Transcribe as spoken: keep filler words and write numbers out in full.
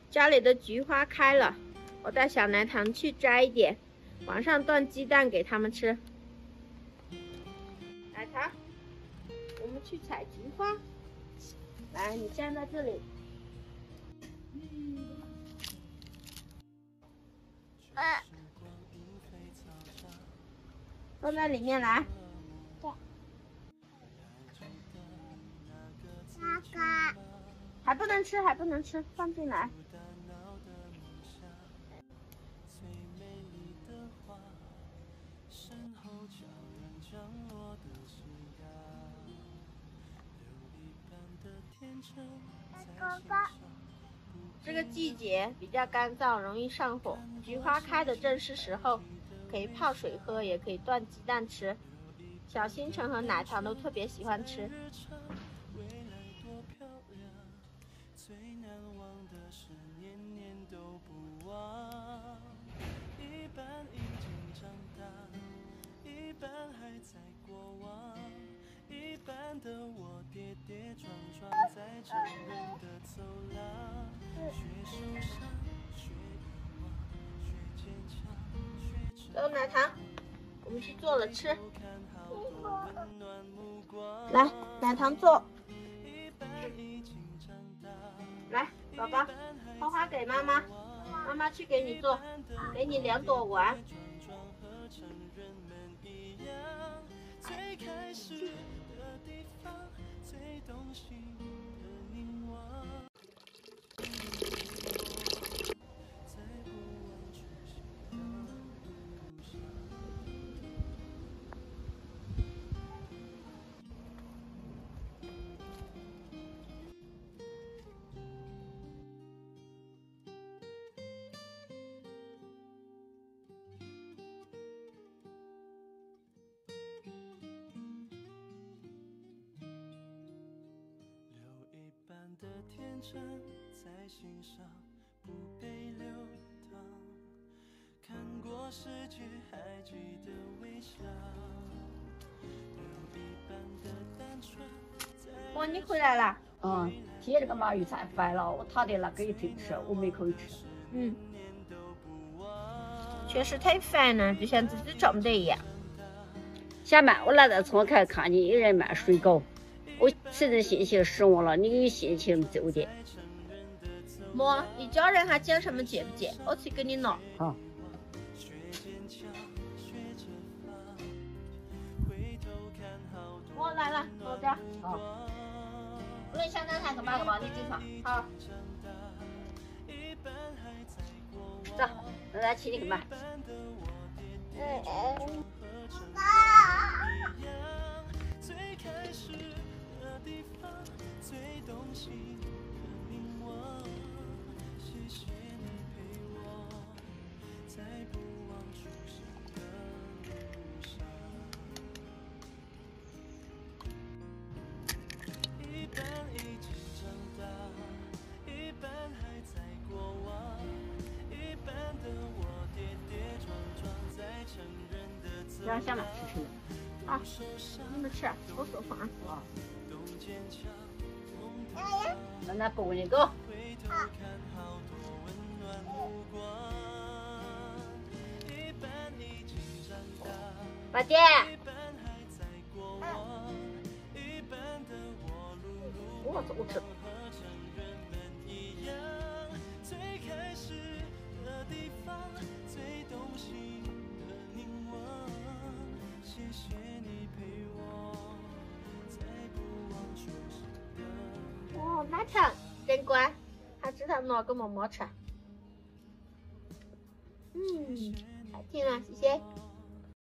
家里的菊花开了，我带小奶糖去摘一点，晚上炖鸡蛋给他们吃。奶糖，我们去采菊花。来，你站在这里。啊，放在里面来。 对。那个。 还不能吃，还不能吃，放进来。 哥哥， 这个季节比较干燥，容易上火。菊花开的正是时候，可以泡水喝，也可以炖鸡蛋吃。小星辰和奶糖都特别喜欢吃。走，奶糖，我们去做了吃。来，奶糖做。来，宝宝，花花给妈妈，妈妈去给你做，给你两朵丸。 的天真在心上不被流淌，看过世界还记得微笑，有一半的单纯。 哇，你回来了。 嗯，今天这个鳗鱼菜烦了，我他的那个也可以吃，我没可以吃。 嗯，确实太烦了，就像自己做不得一样。 小曼，我来到村口看见有人卖水果，我实在心情失望了，你有心情走点。 莫，一家人还讲什么借不借？我去给你拿。 好。 我来了，拿着。 好。 我来小奶糖去买个吧，你进场。好。 走，让他请你去买。 嗯嗯。 让小曼吃吃。 好，你们吃，我做饭啊。 让他抱你狗。 好。 八点。我走吃。哦，奶糖真乖，还知道拿给嬷嬷吃。嗯，太甜了，谢谢。